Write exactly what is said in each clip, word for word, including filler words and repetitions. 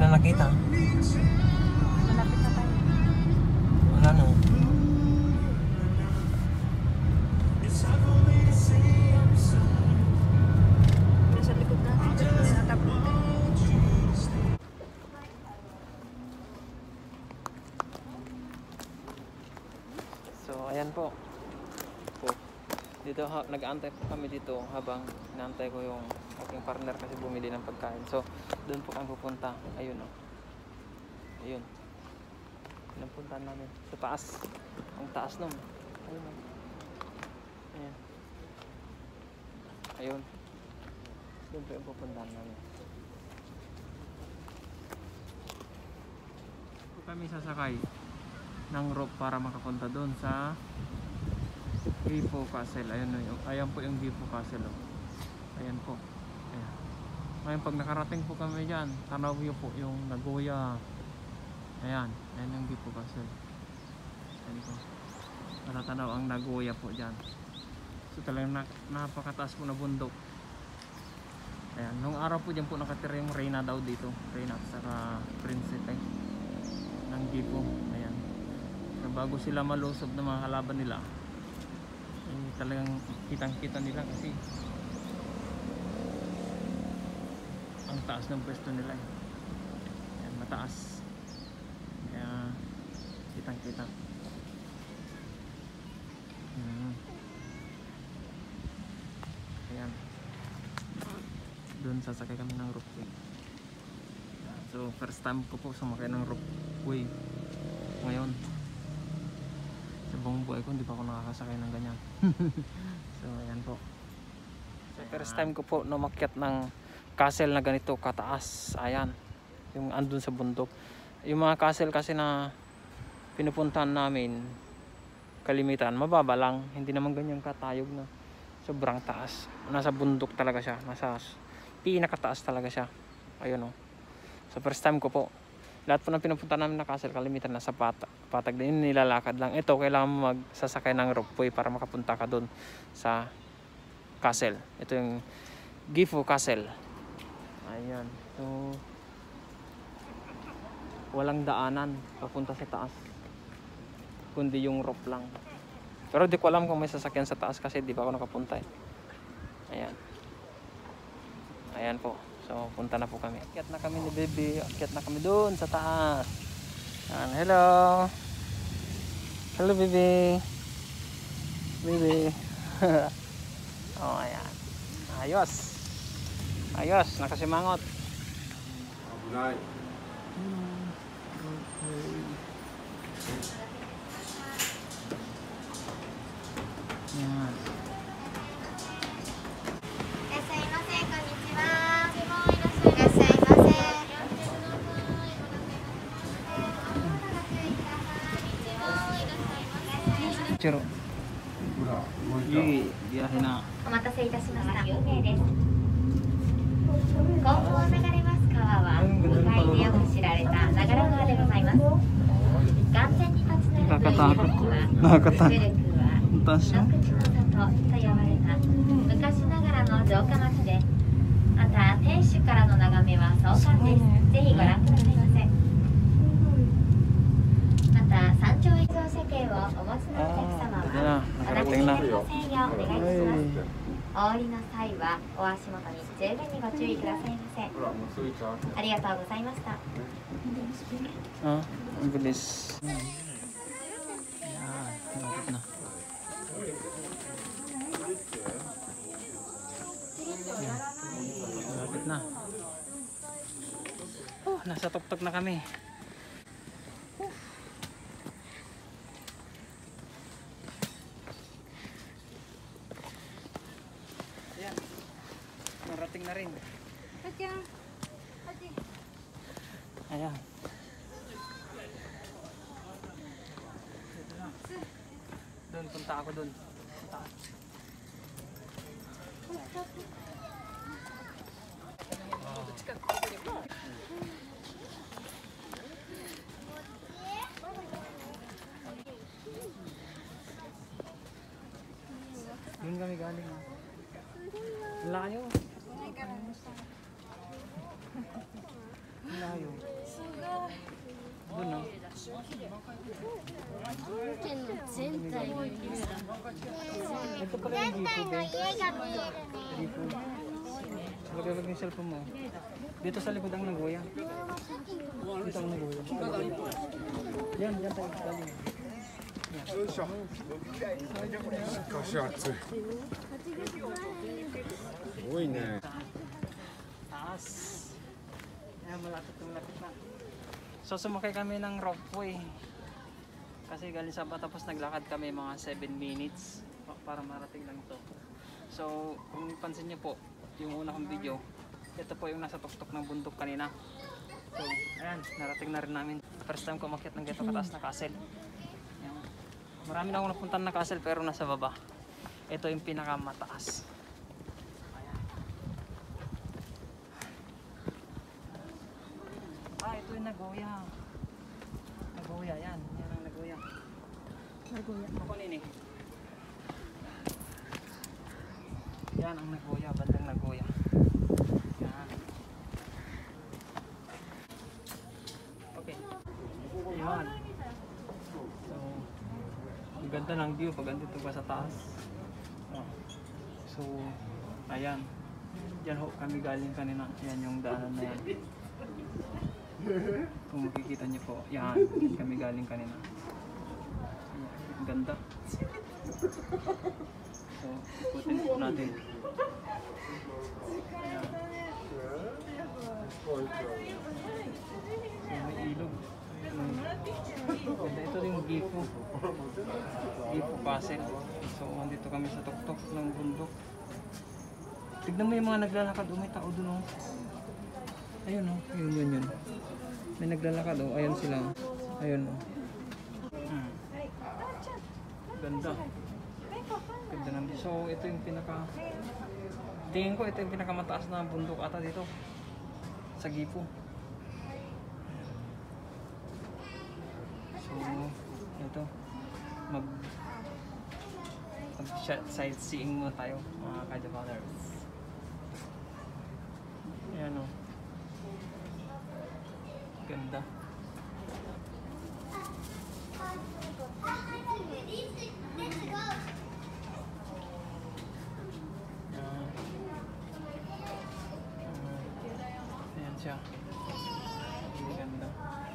na nakita. Malapit na tayo. Wala na. Nasa likod natin. Natapos na. So ayan po. Po. Dito ha, nag-aantay po kami dito habang inaantay ko yung aking partner kasi bumili ng pagkain. So doon po kami pupunta. Ayun oh. Ayun. Yun ang puntahan namin. Sa taas. Ang taas nun. Ayun oh. Ayan. Ayun. Doon po yung pupuntahan namin. Po kami sasakay ng rope para makapunta doon sa Gifu Castle. Ayan, ayan po yung Gifu Castle oh. Ayan po. Ayan. Ngayon pag nakarating po kami dyan, tanaw nyo po yung Nagoya. Ayan, ayan yung Gifu Castle. Ayan po. Matatanaw ang Nagoya po dyan. So talagang na, napakataas po na bundok. Ayan, nung araw po dyan po nakatira yung Reyna daw dito. Reyna at saka Prinsete ng Gifu. Ayan. Na bago sila malusob ng mga kalaban nila, eh, talagang kitang kita nila kasi ang taas ng pwesto nila eh. Ayan, mataas. Kaya kitang kita. Hmm. Ayan. Doon sasakay kami ng ropeway. So first time ko po sumakay ng ropeway ngayon. Sa buong buhay ko hindi pa ako nakakasakay ng ganyan. So ayan po. So first time ko po numakyat ng castle na ganito kataas. Ayan. Yung andun sa bundok. Yung mga castle kasi na pinupuntahan namin kalimitan mababa lang. Hindi naman ganyan katayog na sobrang taas. Nasa bundok talaga siya. Nasa pinakataas talaga siya. Ayun o. So first time ko po. Lahat po ng pinupunta namin na castle kalimitan nasa patag, patag din nilalakad lang. Ito kailangan mo magsasakay ng ropeway para makapunta ka doon sa castle. Ito yung Gifu Castle. Ayan. So walang daanan papunta sa taas. Kundi yung rope lang. Pero di ko alam kung may sasakyan sa taas kasi di pa ako nakapunta eh. Ayan. Ayan po. So, punta na po kami. Akyat na kami ni Baby. Akyat na kami doon sa taas. Ayan. Hello. Hello, Baby. Baby. Oh, ayan. Ayos. Ayos. Nakasimangot. Abunay. Ayan. Chiro. Yui, biyahe na. お待たせいたしました。有名です。甲府を流れます川はにかいでよく知られた長良川でございます。眼前に立つ長良川は古くは野口の里と呼ばれた昔ながらの城下町で、また天守からの眺めは壮観です。ぜひご覧くださいませ。また山頂移動車券をお持ちのお客様はお出しになりませんようお願いします。お降りの際はお足元に十分にご注意くださいませ。ありがとうございました。 Ah, ang bilis. Ayan, malapit na. Ayan, malapit na. Oh, nasa tuktok na kami. Ayan, narating na rin. Ayan. Doon, punta ako doon. Punta ako. Doon kami galing. Layo. Layo. Doon no? 県の全体が見える。 Ito pala yung Gifu, be. Gifu. Lagay-lagay yung cellphone mo. Dito sa likod ang Nagoya. Dito ang Nagoya. Yan, yan tayo. Tayo. よいしょ。しかし暑い。すごいね。 Taas. Ayan, malapit na malapit na. So sumakay kami ng ropeway. Kasi galing sa tapos naglakad kami mga seven minutes pa- para marating lang to. So kung pansin niyo po, yung una kong video, ito po yung nasa tuktok ng bundok kanina. So ayan, narating na rin namin. First time ko umakyat ng ganito kataas na castle. Ayan. Marami na akong napuntahan na castle pero nasa baba. Ito yung pinakamataas. Ah, ito yung Nagoya. Nagoya, yan. Yan ang Nagoya. Nagoya. Ako nini. Yan ang Nagoya, bandang Nagoya. Yan. Okay. Yan. So, ang ganda ng view pag andito pa sa taas. Oh. So, ayan. Diyan ho kami galing kanina. Yan yung daanan na yan. Kung makikita niyo po, yan, kami galing kanina. Ang ganda. So, ikutin po natin. Ayan. So, may ilog. Hmm. Ganda, ito yung Gifu. Gifu Castle. So, andito kami sa tuktok ng bundok. Tignan mo yung mga naglalakad, oh, may tao dun oh. Ayun oh, yun yun yun. May naglalakad oh, ayun sila. Ayun oh. Hmm. Ganda. Ganda ng so ito yung pinaka tingin ko ito yung pinakamataas na bundok ata dito sa Gifu. So ito mag mag sightseeing muna tayo mga ka-Japaners. Ayan o. Ganda. Ayan. Ayan siya. Ganda.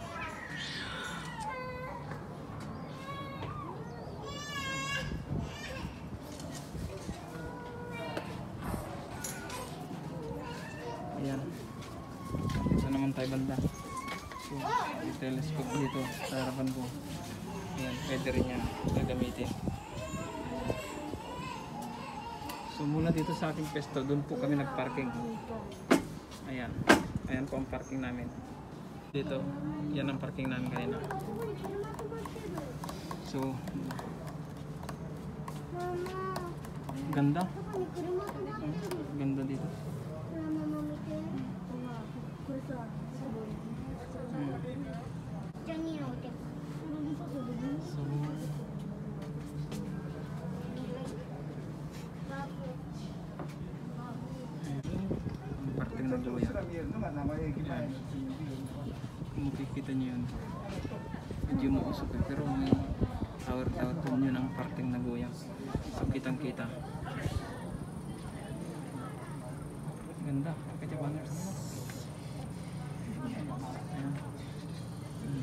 Ayan. Ito naman tayo banda. So, yung telescope dito sa harapan ko. Ayan, pwede rin yan gagamitin. So mula dito sa ating pesto, doon po kami nagparking. Ayan. Ayan po ang parking namin. Dito, yan ang parking namin kanina. So, ganda. Ganda dito. Hmm. So, ang parting ng Nagoya. Ayan. Kung makikita nyo yun, medyo mausok eh, pero may tower-tower doon yun ang parting Nagoya. So, kitang-kita. Ganda, ka-Japaners. Ayan. Hmm.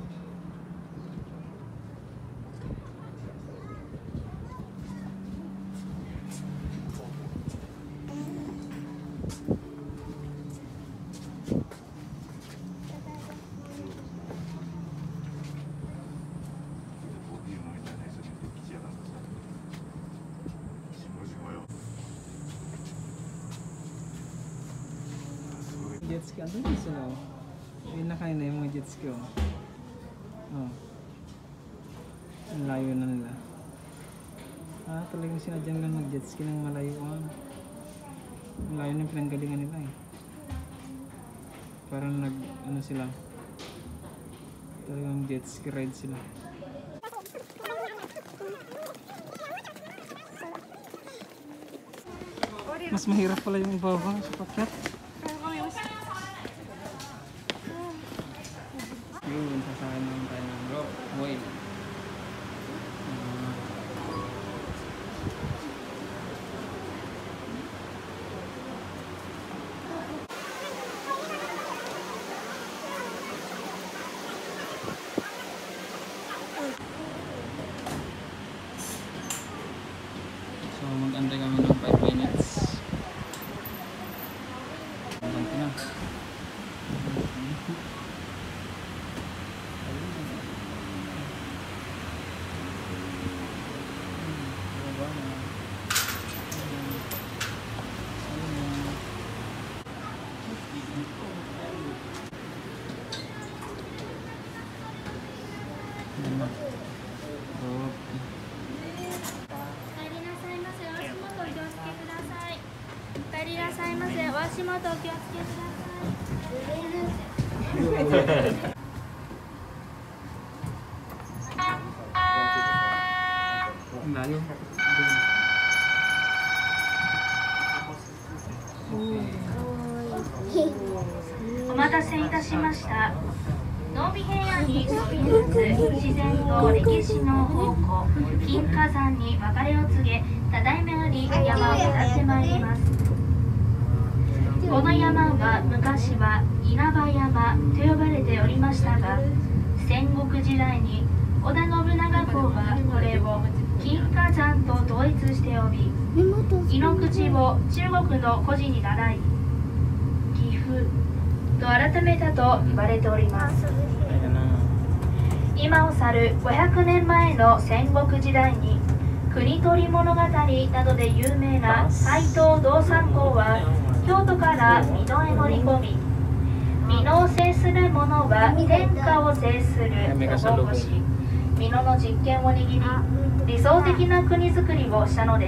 Jet ski, ano yun sila oh? Ayun na kayo na yung mga jet ski oh. Oh. Ang layo na nila. Ah, talagang sinadyang lang mag jet ski ng malayuan. Ang layo ng pinanggalingan nila eh. Parang nag, ano sila. Talagang jet ski ride sila. Mas mahirap pala yung ibaba sa pakyat. Yun, sasakay naman tayo ng ropeway. Uh, so mag-antay kami ng five minutes. Ganti na. Layo. お待たせいたしました。濃尾平野にそびえ立つ自然と歴史の宝庫金華山に別れを告げ、ただいまより山を下ってまいります。この山は昔は稲葉山と呼ばれておりましたが、戦国時代に織田信長公はこれを金華山と統一しており、井の口を中国の故事に習い岐阜と改めたと言われております。今を去るごひゃくねんまえの戦国時代に国取物語などで有名な斎藤道三公は京都から美濃へ乗り込み、美濃を制する者は天下を制すると豪語し、美濃の実権を握り理想的な国づくりをしたのです。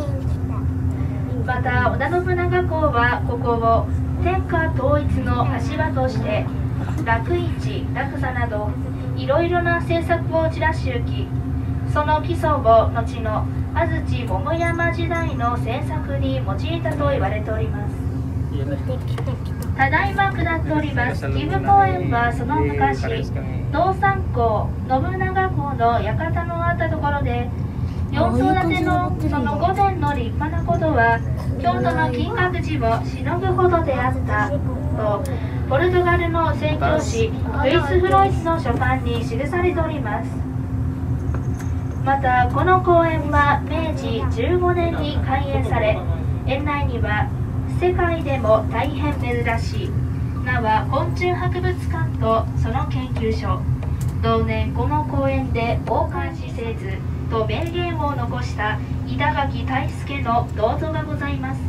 また織田信長公はここを天下統一の足場として楽市、楽座などいろいろな政策を打ち出し行き、その基礎を後の安土桃山時代の政策に用いたと言われております。ただいま下っております岐阜公園はその昔道三公、信長公の館のあったところで、よん層建てのその御殿の立派なことは京都の金閣寺をしのぐほどであったとポルトガルの宣教師ルイス・フロイスの書簡に記されております。またこの公園はめいじじゅうごねんに開園され、園内には世界でも大変珍しい名は昆虫博物館とその研究所、同年この公園で王冠施設と名言を残した板垣退助の銅像がございます。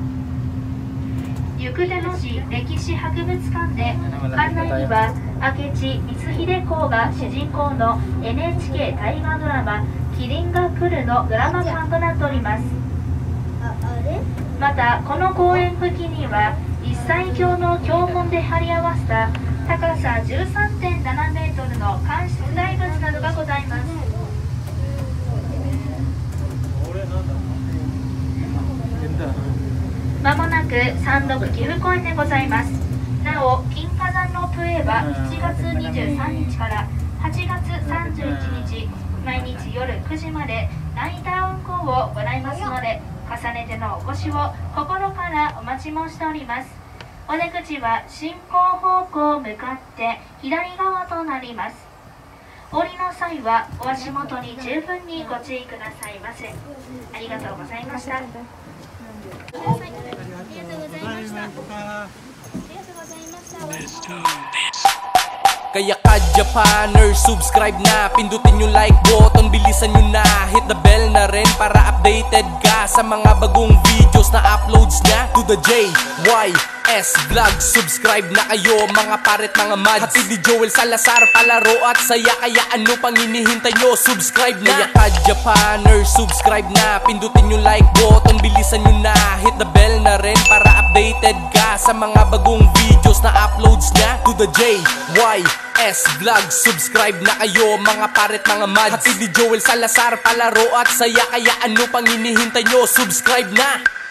行く手の寺歴史博物館で館内には明智光秀公が主人公の エヌエイチケー 大河ドラマ「麒麟が来る」のドラマ館となっております。またこの公園付近には一切経の経文で貼り合わせた高さ じゅうさんてんななメートルの乾湿大仏などがございます。まもなく三六岐阜公園でございます。なお金華山ロープウェイはしちがつにじゅうさんにちからはちがつさんじゅういちにち毎日夜くじまでナイター運行を行いますので、重ねてのお越しを心からお待ち申しております。お出口は進行方向向かって左側となります。お降りの際はお足元に十分にご注意くださいませ。ありがとうございました。 ありがとうございました。ありがとうございました。 Kaya ka Japaners, subscribe na, pindutin yung like button, bilisan nyo na, hit the bell na rin para updated ka sa mga bagong videos na uploads niya. To the J Y S Vlog, subscribe na kayo mga paret mga mads. Hatid ni Joel Salazar, palaro at saya, kaya ano pang hinihintay nyo, subscribe na. Kaya ka Japaners, subscribe na, pindutin yung like button, bilisan nyo na, hit the bell na rin para updated ka sa mga bagong videos na uploads niya. To the J Y S Vlog, subscribe na kayo mga paret mga mads. Hatid ni Joel Salazar, palaro at saya, kaya ano pang hinihintay nyo, subscribe na.